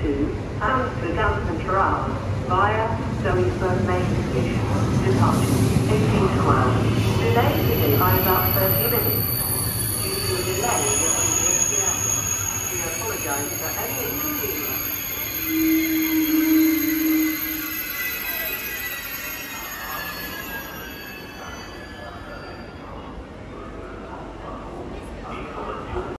to Amsterdam Central via Zoe'sburg main station. Departure 1812. Delay today by about 30 minutes. Due to a delay in the we apologize for any inconvenience.